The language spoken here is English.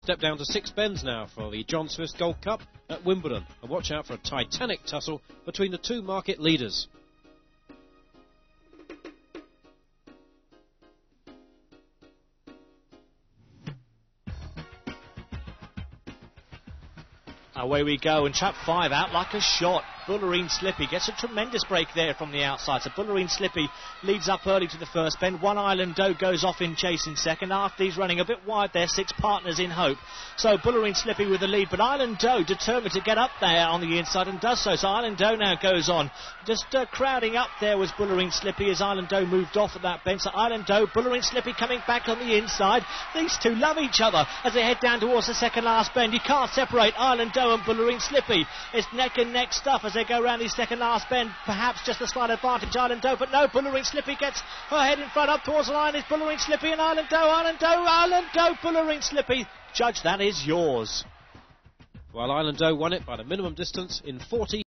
Step down to 6 bends now for the John Smith Gold Cup at Wimbledon, and watch out for a titanic tussle between the two market leaders. Away we go, and trap 5 out like a shot. Bullerine Slippy gets a tremendous break there from the outside. So Bullerine Slippy leads up early to the first bend. One Island Doe goes off in chase in second. After he's running a bit wide there, 6 Partners in Hope. So Bullerine Slippy with the lead, but Island Doe determined to get up there on the inside and does so. So Island Doe now goes on. Just crowding up there was Bullerine Slippy as Island Doe moved off at that bend. So Island Doe, Bullerine Slippy coming back on the inside. These two love each other as they head down towards the second last bend. You can't separate Island Doe and Bullerine Slippy. It's neck and neck stuff as they go round the second last bend. Perhaps just a slight advantage Island Doe, but no, Bullerine Slippy gets her head in front up towards the line. It's Bullerine Slippy and Island Doe, Island Doe, Island Doe, Bullerine Slippy. Judge, that is yours. Well, Island Doe won it by the minimum distance in 40.